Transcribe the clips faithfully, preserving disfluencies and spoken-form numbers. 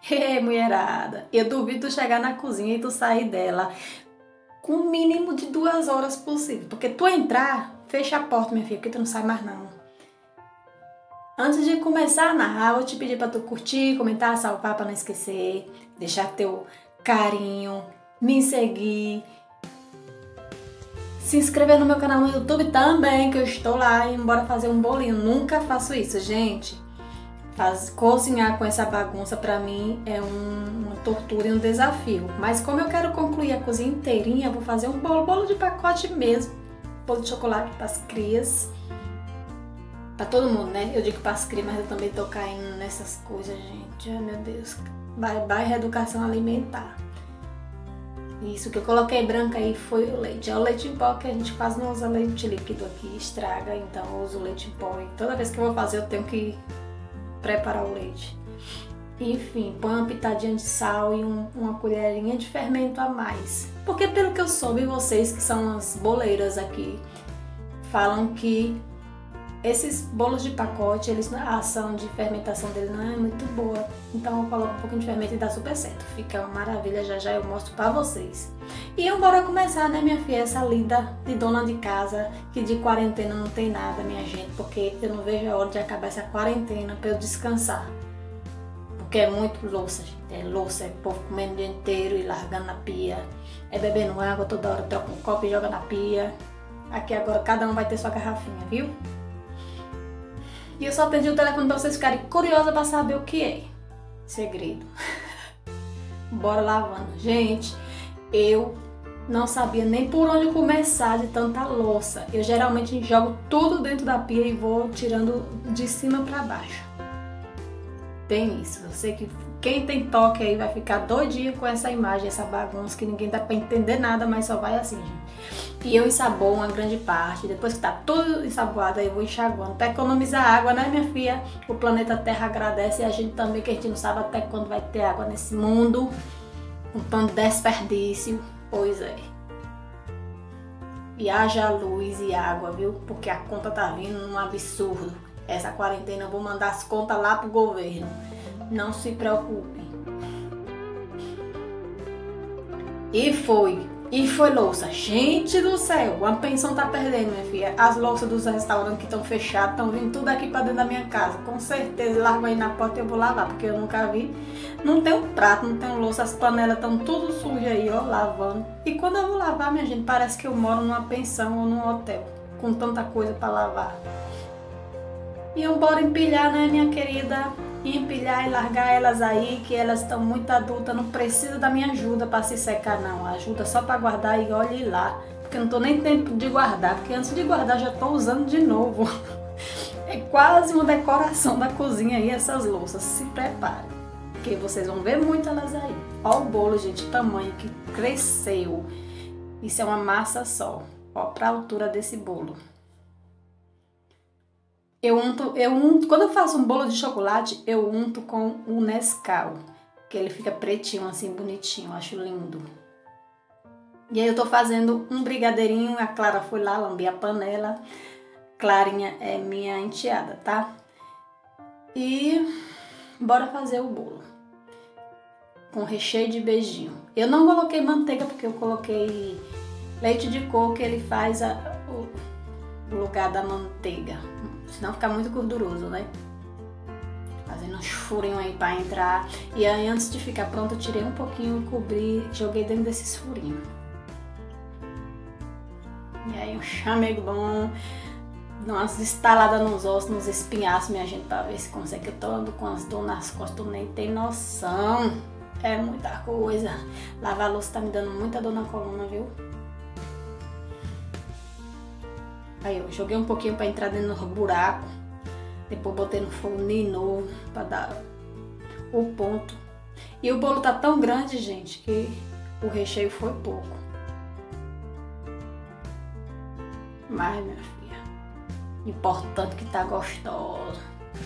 Ei, mulherada, eu duvido tu chegar na cozinha e tu sair dela com o mínimo de duas horas possível. Porque tu entrar, fecha a porta, minha filha, porque tu não sai mais não. Antes de começar a narrar, eu vou te pedir pra tu curtir, comentar, salvar pra não esquecer, deixar teu carinho, me seguir, se inscrever no meu canal no YouTube também, que eu estou lá, e bora fazer um bolinho. Nunca faço isso, gente. Faz, cozinhar com essa bagunça pra mim é um, uma tortura e um desafio. Mas como eu quero concluir a cozinha inteirinha, eu vou fazer um bolo, bolo de pacote mesmo. Bolo de chocolate pras crias. Pra todo mundo, né? Eu digo pras crias, mas eu também tô caindo nessas coisas, gente. Ai, meu Deus. Bye, bye, reeducação alimentar. Isso que eu coloquei branco aí foi o leite. É o leite em pó, que a gente quase não usa leite líquido aqui, estraga. Então eu uso leite em pó. E toda vez que eu vou fazer, eu tenho que preparar o leite. Enfim, põe uma pitadinha de sal e um, uma colherinha de fermento a mais. Porque pelo que eu soube, vocês que são as boleiras aqui, falam que esses bolos de pacote, eles, a ação de fermentação dele não é muito boa. Então eu coloco um pouquinho de fermento e dá super certo. Fica uma maravilha, já já eu mostro pra vocês. E bora começar, né, minha filha, essa lida de dona de casa, que de quarentena não tem nada, minha gente. Porque eu não vejo a hora de acabar essa quarentena pra eu descansar. Porque é muito louça, gente. É louça, é povo comendo o dia inteiro e largando na pia. É bebendo água, toda hora troca um copo e joga na pia. Aqui agora cada um vai ter sua garrafinha, viu? E eu só atendi o telefone pra vocês ficarem curiosas pra saber o que é. Segredo. Bora lavando. Gente, eu não sabia nem por onde começar de tanta louça. Eu geralmente jogo tudo dentro da pia e vou tirando de cima pra baixo. Tem isso. Eu sei que quem tem toque aí vai ficar doidinho com essa imagem, essa bagunça, que ninguém dá pra entender nada, mas só vai assim, gente. E eu ensaboo uma grande parte, depois que tá tudo ensaboado, aí eu vou enxaguando. Pra economizar água, né, minha filha? O planeta Terra agradece e a gente também, que a gente não sabe até quando vai ter água nesse mundo. Um tanto de desperdício. Pois é. E haja luz e água, viu? Porque a conta tá vindo um absurdo. Essa quarentena eu vou mandar as contas lá pro governo. Não se preocupe. E foi. E foi louça. Gente do céu, a pensão tá perdendo, minha filha. As louças dos restaurantes que estão fechados estão vindo tudo aqui pra dentro da minha casa. Com certeza, largo aí na porta e eu vou lavar, porque eu nunca vi. Não tem um prato, não tem um louça, as panelas estão tudo sujas aí, ó, lavando. E quando eu vou lavar, minha gente, parece que eu moro numa pensão ou num hotel, com tanta coisa pra lavar. E eu bora empilhar, né, minha querida? Empilhar e largar elas aí, que elas estão muito adultas, não precisa da minha ajuda para se secar não, ajuda só para guardar e olhe lá, porque eu não tô nem tempo de guardar, porque antes de guardar já tô usando de novo. É quase uma decoração da cozinha aí essas louças, se preparem, porque vocês vão ver muito elas aí. Ó o bolo, gente, o tamanho que cresceu, isso é uma massa só, ó pra altura desse bolo. Eu unto, eu unto, quando eu faço um bolo de chocolate, eu unto com o Nescau, que ele fica pretinho assim, bonitinho, eu acho lindo. E aí eu tô fazendo um brigadeirinho, a Clara foi lá, lambi a panela, Clarinha é minha enteada, tá? E bora fazer o bolo, com recheio de beijinho. Eu não coloquei manteiga porque eu coloquei leite de coco, que ele faz a, o lugar da manteiga. Senão fica muito gorduroso, né? Fazendo uns furinhos aí pra entrar. E aí antes de ficar pronto eu tirei um pouquinho, cobri, joguei dentro desses furinhos. E aí um chamego bom, umas estaladas nos ossos, nos espinhaços, minha gente, pra ver se consegue. Eu tô ando com as dor nas costas, tu nem tem noção. É muita coisa. Lavar a louça tá me dando muita dor na coluna, viu? Aí eu joguei um pouquinho para entrar dentro do buraco, depois botei no fogo de novo para dar o ponto. E o bolo tá tão grande, gente, que o recheio foi pouco. Mas, minha filha, importante que tá gostoso.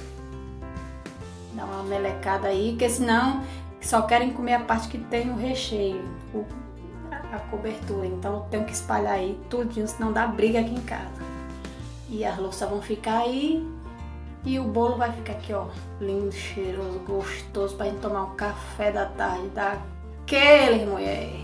Dá uma melecada aí, porque senão só querem comer a parte que tem o recheio, o, a cobertura. Então eu tenho que espalhar aí tudinho, senão dá briga aqui em casa. E as louças vão ficar aí E o bolo vai ficar aqui, ó, lindo, cheiroso, gostoso, pra gente tomar um café da tarde daquele, mulher.